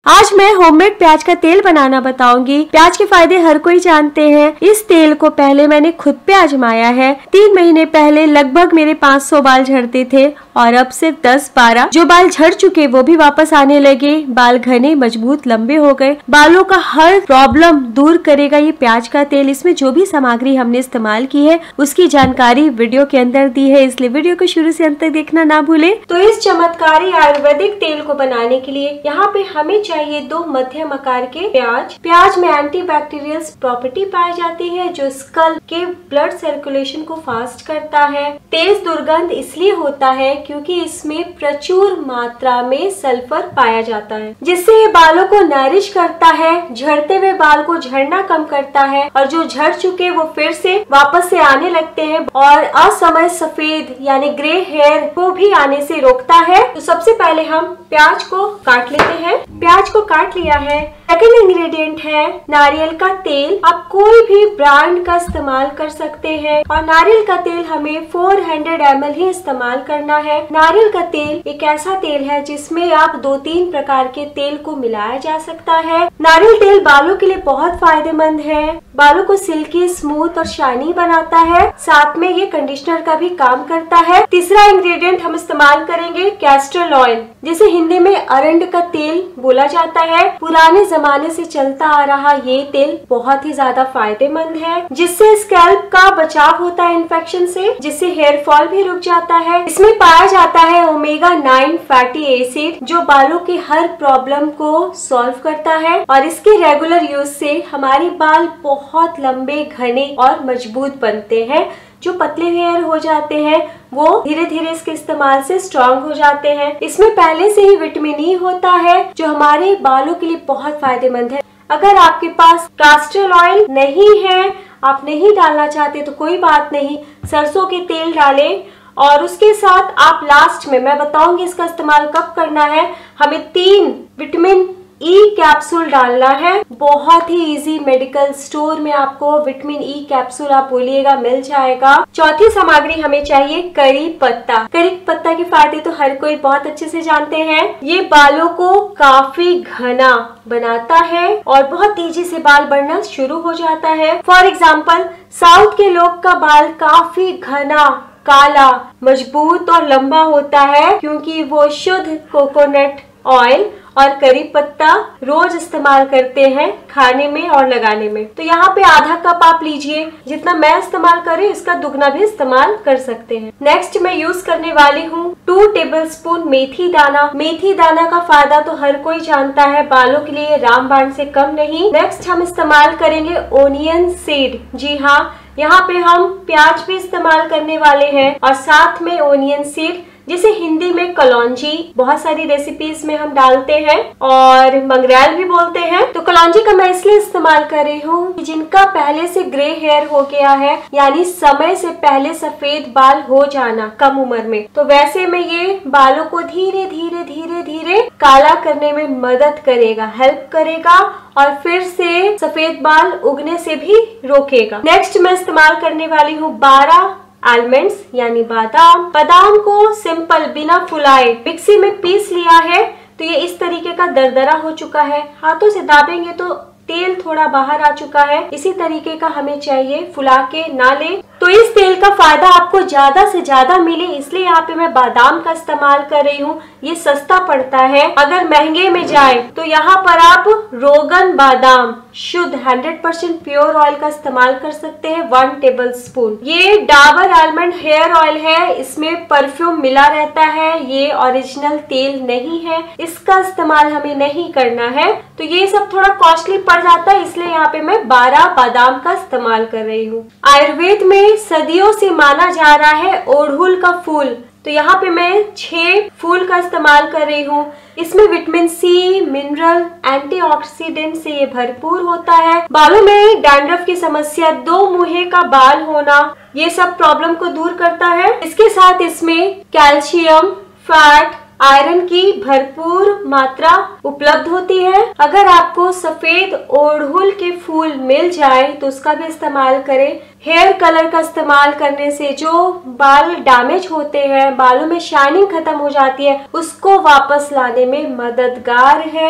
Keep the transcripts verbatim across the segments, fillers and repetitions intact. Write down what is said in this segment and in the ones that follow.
आज मैं होममेड प्याज का तेल बनाना बताऊंगी। प्याज के फायदे हर कोई जानते हैं। इस तेल को पहले मैंने खुद पे आजमाया है। तीन महीने पहले लगभग मेरे पाँच सौ बाल झड़ते थे और अब सिर्फ दस बारह जो बाल झड़ चुके वो भी वापस आने लगे। बाल घने मजबूत लंबे हो गए। बालों का हर प्रॉब्लम दूर करेगा ये प्याज का तेल। इसमें जो भी सामग्री हमने इस्तेमाल की है उसकी जानकारी वीडियो के अंदर दी है, इसलिए वीडियो को शुरू से अंत तक देखना ना भूले। तो इस चमत्कारी आयुर्वेदिक तेल को बनाने के लिए यहाँ पे हमें चाहिए दो मध्यम आकार के प्याज। प्याज में एंटीबैक्टीरियल प्रॉपर्टी पाई जाती है जो स्कल के ब्लड सर्कुलेशन को फास्ट करता है। तेज दुर्गंध इसलिए होता है क्योंकि इसमें प्रचुर मात्रा में सल्फर पाया जाता है, जिससे ये बालों को नरिश करता है, झड़ते हुए बाल को झड़ना कम करता है और जो झड़ चुके वो फिर से वापस से आने लगते हैं और असमय सफेद यानी ग्रे हेयर को भी आने से रोकता है। तो सबसे पहले हम प्याज को काट लेते हैं। प्याज को काट लिया है। सेकंड इंग्रेडिएंट है नारियल का तेल। आप कोई भी ब्रांड का इस्तेमाल कर सकते हैं और नारियल का तेल हमें चार सौ एम एल ही इस्तेमाल करना है। नारियल का तेल एक ऐसा तेल है जिसमें आप दो तीन प्रकार के तेल को मिलाया जा सकता है। नारियल तेल बालों के लिए बहुत फायदेमंद है। बालों को सिल्की, स्मूथ और शाइनी बनाता है। साथ में ये कंडीशनर का भी काम करता है। तीसरा इंग्रेडिएंट हम इस्तेमाल करेंगे कैस्टर ऑयल, जिसे हिंदी में अरंड का तेल बोला जाता है। पुराने जमाने से चलता आ रहा ये तेल बहुत ही ज्यादा फायदेमंद है, जिससे स्कैल्प का बचाव होता है इन्फेक्शन से, जिससे हेयर फॉल भी रुक जाता है। इसमें पाया जाता है ओमेगा नाइन फैटी एसिड जो बालों के हर प्रॉब्लम को सॉल्व करता है और इसके रेगुलर यूज से हमारे बाल बहुत लंबे, घने और मजबूत बनते हैं। जो पतले हेयर हो जाते हैं वो धीरे धीरे इसके इस्तेमाल से स्ट्रॉन्ग हो जाते हैं। इसमें पहले से ही विटामिन ई होता है जो हमारे बालों के लिए बहुत फायदेमंद है। अगर आपके पास कैस्टर ऑयल नहीं है, आप नहीं डालना चाहते तो कोई बात नहीं, सरसों के तेल डालें और उसके साथ आप लास्ट में मैं बताऊंगी इसका इस्तेमाल कब करना है। हमें तीन विटामिन ई कैप्सूल डालना है। बहुत ही इजी, मेडिकल स्टोर में आपको विटामिन ई कैप्सूल आप बोलिएगा मिल जाएगा। चौथी सामग्री हमें चाहिए करी पत्ता। करी पत्ता के फायदे तो हर कोई बहुत अच्छे से जानते हैं। ये बालों को काफी घना बनाता है और बहुत तेजी से बाल बढ़ना शुरू हो जाता है। फॉर एग्जाम्पल साउथ के लोग का बाल काफी घना, काला, मजबूत और लंबा होता है क्योंकि वो शुद्ध कोकोनट ऑयल और करी पत्ता रोज इस्तेमाल करते हैं खाने में और लगाने में। तो यहाँ पे आधा कप आप लीजिए, जितना मैं इस्तेमाल कर रही हूँ इसका दुगना भी इस्तेमाल कर सकते हैं। नेक्स्ट मैं यूज करने वाली हूँ टू टेबलस्पून मेथी दाना। मेथी दाना का फायदा तो हर कोई जानता है, बालों के लिए रामबाण से कम नहीं। नेक्स्ट हम इस्तेमाल करेंगे ओनियन सीड। जी हाँ, यहाँ पे हम प्याज भी इस्तेमाल करने वाले हैं और साथ में ओनियन सीड, जिसे हिंदी में कलौंजी बहुत सारी रेसिपीज में हम डालते हैं और मंगरेल भी बोलते हैं। तो कलौंजी का मैं इसलिए इस्तेमाल कर रही हूँ जिनका पहले से ग्रे हेयर हो गया है, यानी समय से पहले सफेद बाल हो जाना कम उम्र में, तो वैसे में ये बालों को धीरे धीरे धीरे धीरे काला करने में मदद करेगा, हेल्प करेगा और फिर से सफेद बाल उगने से भी रोकेगा। नेक्स्ट मैं इस्तेमाल करने वाली हूँ बारह आलमंड्स यानी बादाम। बादाम को सिंपल बिना फुलाए मिक्सी में पीस लिया है। तो ये इस तरीके का दरदरा हो चुका है। हाथों से दाबेंगे तो तेल थोड़ा बाहर आ चुका है। इसी तरीके का हमें चाहिए, फुला के ना ले। तो इस तेल का फायदा आपको ज्यादा से ज्यादा मिले इसलिए यहाँ पे मैं बादाम का इस्तेमाल कर रही हूँ। ये सस्ता पड़ता है। अगर महंगे में जाए तो यहाँ पर आप रोगन बादाम शुद्ध सौ परसेंट प्योर ऑयल का इस्तेमाल कर सकते हैं, वन टेबल स्पून। ये डाबर आलमंड हेयर ऑयल है, इसमें परफ्यूम मिला रहता है, ये ओरिजिनल तेल नहीं है, इसका इस्तेमाल हमें नहीं करना है। तो ये सब थोड़ा कॉस्टली पड़ जाता है, इसलिए यहाँ पे मैं बारह बादाम का इस्तेमाल कर रही हूँ। आयुर्वेद में सदियों से माना जा रहा है ओड़हुल का फूल, तो यहाँ पे मैं छह फूल का इस्तेमाल कर रही हूँ। इसमें विटामिन सी, मिनरल, एंटीऑक्सीडेंट से ये भरपूर होता है। बालों में डैंड्रफ की समस्या, दो मुहे का बाल होना, ये सब प्रॉब्लम को दूर करता है। इसके साथ इसमें कैल्शियम, फैट, आयरन की भरपूर मात्रा उपलब्ध होती है। अगर आपको सफेद ओड़हुल के फूल मिल जाए तो उसका भी इस्तेमाल करें। हेयर कलर का इस्तेमाल करने से जो बाल डैमेज होते हैं, बालों में शाइनिंग खत्म हो जाती है, उसको वापस लाने में मददगार है।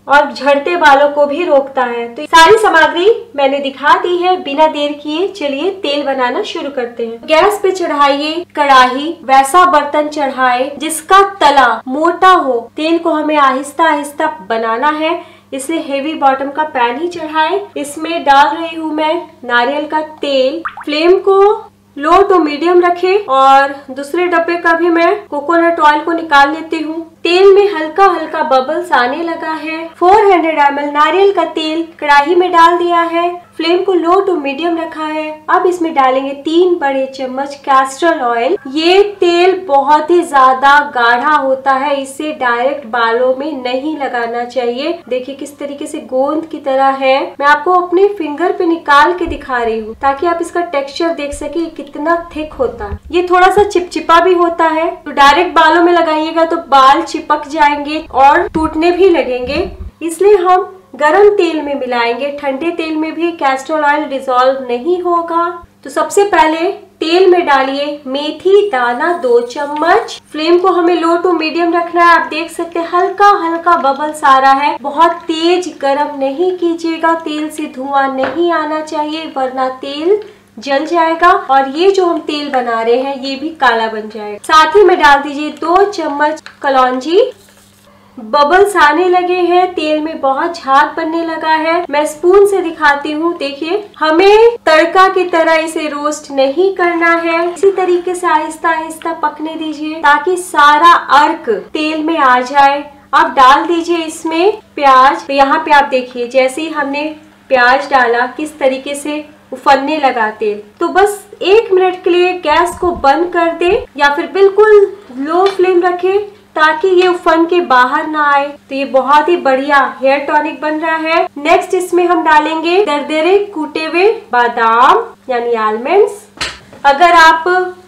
और झड़ते बालों को भी रोकता है। तो सारी सामग्री मैंने दिखा दी है। बिना देर किए चलिए तेल बनाना शुरू करते हैं। गैस पे चढ़ाइए कढ़ाई, वैसा बर्तन चढ़ाए जिसका तला मोटा हो। तेल को हमें आहिस्ता आहिस्ता बनाना है, इसलिए हेवी बॉटम का पैन ही चढ़ाए। इसमें डाल रही हूँ मैं नारियल का तेल। फ्लेम को लो टू मीडियम रखे और दूसरे डब्बे का भी मैं कोकोनट ऑयल को निकाल लेती हूँ। तेल में हल्का हल्का बबल्स आने लगा है। चार सौ एम एल नारियल का तेल कढ़ाई में डाल दिया है। फ्लेम को लो टू मीडियम रखा है। अब इसमें डालेंगे तीन बड़े चम्मच कैस्टर ऑयल। ये तेल बहुत ही ज्यादा गाढ़ा होता है, इसे डायरेक्ट बालों में नहीं लगाना चाहिए। देखिए किस तरीके से गोंद की तरह है। मैं आपको अपने फिंगर पे निकाल के दिखा रही हूँ ताकि आप इसका टेक्सचर देख सके कितना थिक होता है। ये थोड़ा सा चिपचिपा भी होता है, तो डायरेक्ट बालों में लगाइएगा तो बाल चिपक जाएंगे और टूटने भी लगेंगे। इसलिए हम गरम तेल में मिलाएंगे। ठंडे तेल में भी कैस्टर ऑयल डिसॉल्व नहीं होगा। तो सबसे पहले तेल में डालिए मेथी दाना दो चम्मच। फ्लेम को हमें लो टू मीडियम रखना है। आप देख सकते हैं हल्का हल्का बबल्स आ रहा है। बहुत तेज गरम नहीं कीजिएगा, तेल से धुआं नहीं आना चाहिए वरना तेल जल जाएगा और ये जो हम तेल बना रहे हैं ये भी काला बन जाएगा। साथ ही में डाल दीजिए दो चम्मच कलौंजी। बबल्स आने लगे हैं, तेल में बहुत झाग बनने लगा है। मैं स्पून से दिखाती हूँ। देखिए हमें तड़का की तरह इसे रोस्ट नहीं करना है, इसी तरीके से आहिस्ता आहिस्ता पकने दीजिए ताकि सारा अर्क तेल में आ जाए। अब डाल दीजिए इसमें प्याज। तो यहाँ पे आप देखिए जैसे ही हमने प्याज डाला किस तरीके से उफनने लगा तेल। तो बस एक मिनट के लिए गैस को बंद कर दे या फिर बिल्कुल लो फ्लेम रखे ताकि ये उफन के बाहर ना आए। तो ये बहुत ही बढ़िया हेयर टॉनिक बन रहा है। नेक्स्ट इसमें हम डालेंगे दरदरे कूटे हुए बादाम यानी आलमंड्स। अगर आप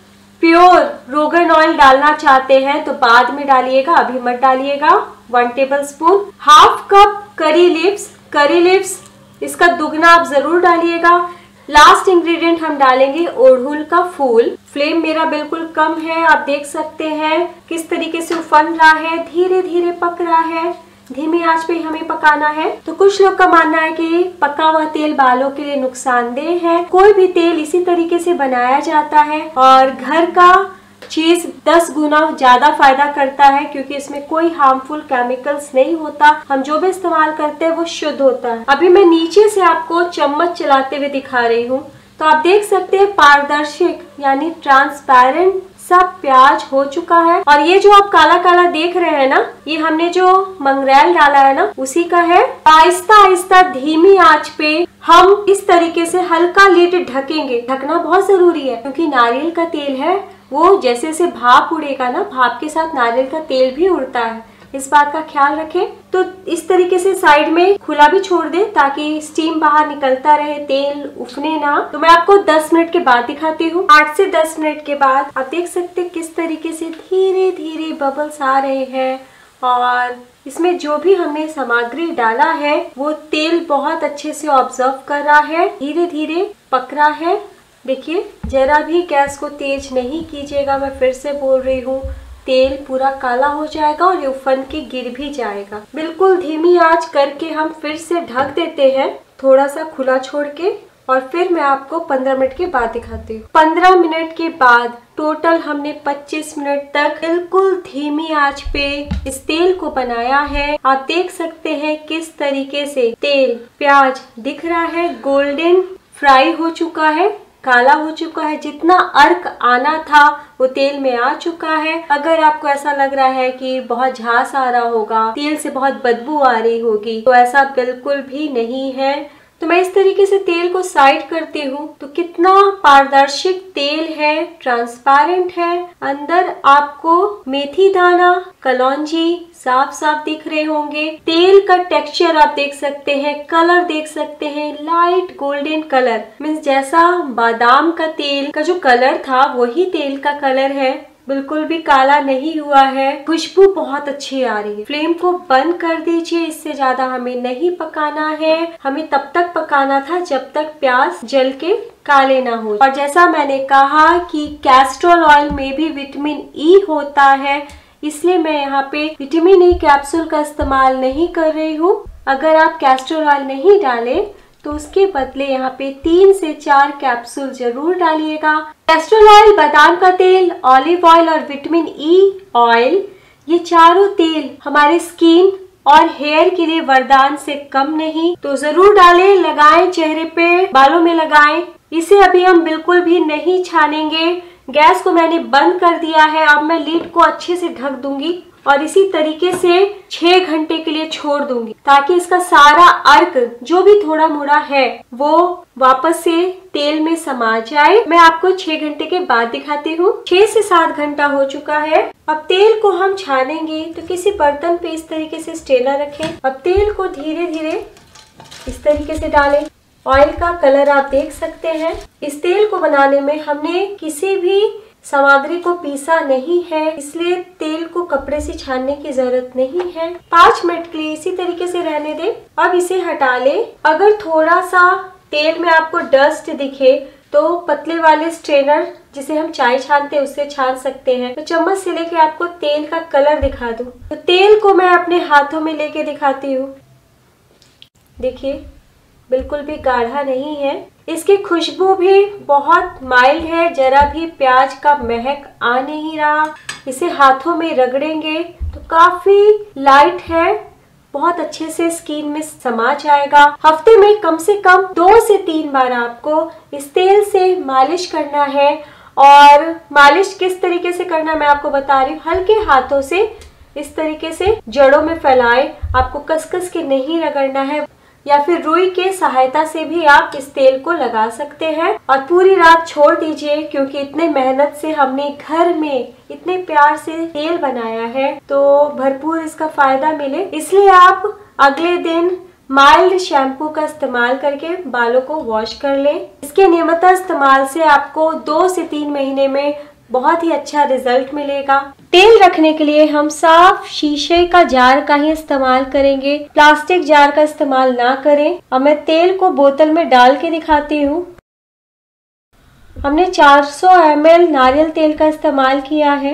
प्योर रोगन ऑयल डालना चाहते हैं तो बाद में डालिएगा, अभी मत डालिएगा। One tablespoon. Half cup curry leaves. Curry leaves इसका दुगना आप जरूर डालिएगा। लास्ट इंग्रेडिएंट हम डालेंगे ओड़हुल का फूल। फ्लेम मेरा बिल्कुल कम है, आप देख सकते हैं किस तरीके से उफन रहा है, धीरे धीरे पक रहा है। धीमी आंच पे हमें पकाना है। तो कुछ लोग का मानना है कि पका हुआ तेल बालों के लिए नुकसानदेह है। कोई भी तेल इसी तरीके से बनाया जाता है और घर का चीज दस गुना ज्यादा फायदा करता है क्योंकि इसमें कोई हार्मफुल केमिकल्स नहीं होता। हम जो भी इस्तेमाल करते हैं वो शुद्ध होता है। अभी मैं नीचे से आपको चम्मच चलाते हुए दिखा रही हूँ तो आप देख सकते हैं पारदर्शिक यानी ट्रांसपेरेंट सब प्याज हो चुका है। और ये जो आप काला काला देख रहे हैं ना, ये हमने जो मंगरेल डाला है ना उसी का है। आहिस्ता आहिस्ता धीमी आंच पे हम इस तरीके से हल्का लिड ढकेंगे। ढकना बहुत जरूरी है क्योंकि नारियल का तेल है, वो जैसे जैसे भाप उड़ेगा ना, भाप के साथ नारियल का तेल भी उड़ता है, इस बात का ख्याल रखें। तो इस तरीके से साइड में खुला भी छोड़ दे ताकि स्टीम बाहर निकलता रहे, तेल उफने ना। तो मैं आपको दस मिनट के बाद दिखाती हूँ। आठ से दस मिनट के बाद आप देख सकते हैं किस तरीके से धीरे धीरे बबल्स आ रहे हैं और इसमें जो भी हमने सामग्री डाला है वो तेल बहुत अच्छे से ऑब्जर्व कर रहा है, धीरे धीरे पक रहा है। देखिए जरा भी गैस को तेज नहीं कीजिएगा, मैं फिर से बोल रही हूँ, तेल पूरा काला हो जाएगा और ये उफन के गिर भी जाएगा। बिल्कुल धीमी आंच करके हम फिर से ढक देते हैं, थोड़ा सा खुला छोड़ के, और फिर मैं आपको पंद्रह मिनट के बाद दिखाती हूँ। पंद्रह मिनट के बाद टोटल हमने पच्चीस मिनट तक बिल्कुल धीमी आंच पे इस तेल को बनाया है। आप देख सकते हैं किस तरीके से तेल प्याज दिख रहा है, गोल्डन फ्राई हो चुका है, काला हो चुका है। जितना अर्क आना था वो तेल में आ चुका है। अगर आपको ऐसा लग रहा है कि बहुत झांस आ रहा होगा, तेल से बहुत बदबू आ रही होगी, तो ऐसा बिल्कुल भी नहीं है। तो मैं इस तरीके से तेल को साइड करती हूँ तो कितना पारदर्शिक तेल है, ट्रांसपेरेंट है। अंदर आपको मेथी दाना, कलौंजी साफ साफ दिख रहे होंगे। तेल का टेक्सचर आप देख सकते हैं, कलर देख सकते हैं, लाइट गोल्डन कलर, मीन्स जैसा बादाम का तेल का जो कलर था वही तेल का कलर है, बिल्कुल भी काला नहीं हुआ है। खुशबू बहुत अच्छी आ रही है। फ्लेम को बंद कर दीजिए, इससे ज्यादा हमें नहीं पकाना है। हमें तब तक पकाना था जब तक प्याज जल के काले ना हो। और जैसा मैंने कहा कि कैस्टर ऑयल में भी विटामिन ई होता है, इसलिए मैं यहाँ पे विटामिन ई कैप्सूल का इस्तेमाल नहीं कर रही हूँ। अगर आप कैस्टर ऑयल नहीं डालें तो उसके बदले यहाँ पे तीन से चार कैप्सूल जरूर डालिएगा। कैस्टर ऑयल, बादाम का तेल, ऑलिव ऑयल और विटामिन ई ऑयल, ये चारों तेल हमारे स्किन और हेयर के लिए वरदान से कम नहीं, तो जरूर डालें, लगाएं, चेहरे पे, बालों में लगाएं। इसे अभी हम बिल्कुल भी नहीं छानेंगे। गैस को मैंने बंद कर दिया है। अब मैं लीड को अच्छे से ढक दूंगी और इसी तरीके से छह घंटे के लिए छोड़ दूंगी ताकि इसका सारा अर्क जो भी थोड़ा मोड़ा है वो वापस से तेल में समा जाए। मैं आपको छह घंटे के बाद दिखाती हूँ। छह से सात घंटा हो चुका है। अब तेल को हम छानेंगे तो किसी बर्तन पे इस तरीके से स्ट्रेनर रखें। अब तेल को धीरे धीरे इस तरीके से डालें। ऑयल का कलर आप देख सकते हैं। इस तेल को बनाने में हमने किसी भी सामग्री को पीसा नहीं है, इसलिए तेल को कपड़े से छानने की जरूरत नहीं है। पाँच मिनट के लिए इसी तरीके से रहने दें। अब इसे हटा लें। अगर थोड़ा सा तेल में आपको डस्ट दिखे तो पतले वाले स्ट्रेनर जिसे हम चाय छानते हैं उससे छान सकते हैं। तो चम्मच से लेके आपको तेल का कलर दिखा दूं। तो तेल को मैं अपने हाथों में लेके दिखाती हूँ। देखिए, बिल्कुल भी गाढ़ा नहीं है। इसकी खुशबू भी बहुत माइल्ड है, जरा भी प्याज का महक आ नहीं रहा। इसे हाथों में रगड़ेंगे तो काफी लाइट है, बहुत अच्छे से स्किन में समा जाएगा। हफ्ते में कम से कम दो से तीन बार आपको इस तेल से मालिश करना है। और मालिश किस तरीके से करना मैं आपको बता रही हूँ। हल्के हाथों से इस तरीके से जड़ों में फैलाएं। आपको कस-कस के नहीं रगड़ना है, या फिर रुई के सहायता से भी आप इस तेल को लगा सकते हैं। और पूरी रात छोड़ दीजिए, क्योंकि इतने मेहनत से हमने घर में इतने प्यार से तेल बनाया है तो भरपूर इसका फायदा मिले, इसलिए आप अगले दिन माइल्ड शैम्पू का इस्तेमाल करके बालों को वॉश कर लें। इसके नियमित इस्तेमाल से आपको दो से तीन महीने में बहुत ही अच्छा रिजल्ट मिलेगा। तेल रखने के लिए हम साफ शीशे का जार का ही इस्तेमाल करेंगे, प्लास्टिक जार का इस्तेमाल ना करें। अब मैं तेल को बोतल में डाल के दिखाती हूँ। हमने चार सौ एम एल नारियल तेल का इस्तेमाल किया है,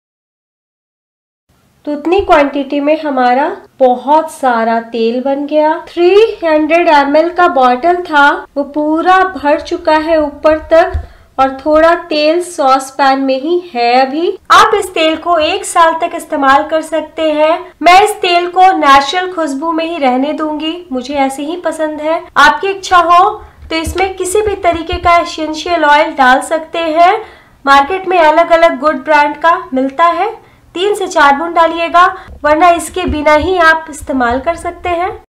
तो उतनी क्वांटिटी में हमारा बहुत सारा तेल बन गया। तीन सौ एम एल का बॉटल था, वो पूरा भर चुका है ऊपर तक, और थोड़ा तेल सॉस पैन में ही है अभी। आप इस तेल को एक साल तक इस्तेमाल कर सकते हैं। मैं इस तेल को नेचुरल खुशबू में ही रहने दूंगी, मुझे ऐसे ही पसंद है। आपकी इच्छा हो तो इसमें किसी भी तरीके का एसेंशियल ऑयल डाल सकते हैं। मार्केट में अलग अलग गुड ब्रांड का मिलता है। तीन से चार बूंद डालिएगा, वरना इसके बिना ही आप इस्तेमाल कर सकते हैं।